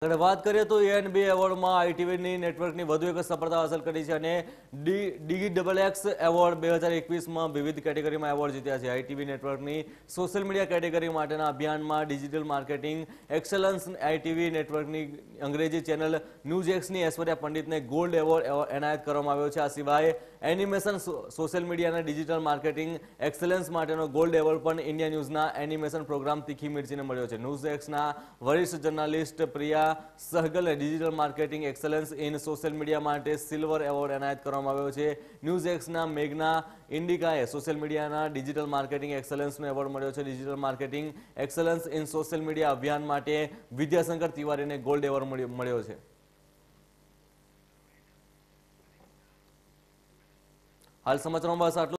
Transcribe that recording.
આગળ વાત કરીએ તો એએનબી એવોર્ડમાં આઈટીવી નેટવર્કની વધુ એક સફળતા હાંસલ કરી છે અને DXX એવોર્ડ 2021માં વિવિધ કેટેગરીમાં એવોર્ડ જીત્યા છે। આઈટીવી નેટવર્કની સોશિયલ મીડિયા કેટેગરી માટેના અભિયાનમાં ડિજિટલ માર્કેટિંગ એક્સેલન્સ આઈટીવી નેટવર્કની અંગ્રેજી ચેનલ ન્યૂઝએક્સની ઐશ્વર્યા પંડિતને ગોલ્ડ એવોર્ડ એનાયત કરવામાં આવ્યો છે। આ સિવાય એનિમેશન સોશિયલ મીડિયા અને ડિજિટલ માર્કેટિંગ એક્સેલન્સ માટેનો ગોલ્ડ એવોર્ડ પણ ઇન્ડિયા ન્યૂઝના એનિમેશન પ્રોગ્રામ તીખી મિર્ચીને મળ્યો છે। ન્યૂઝએક્સના વરિષ્ઠ journalist Priya Sehgal digital marketing excellence in social media માટે સિલ્વર એવોર્ડ એનાયત કરવામાં આવ્યો છે। ન્યૂઝએક્સના મેઘના ઇન્ડિકાએ સોશિયલ મીડિયાના ડિજિટલ માર્કેટિંગ એક્સેલન્સનો એવોર્ડ મળ્યો છે। Digital marketing excellence in social media અભિયાન માટે વિદ્યાશંકર તિવારીને ગોલ્ડ એવોર્ડ મળ્યો છે। હાલ સમાચારોમાં બસ આટલું।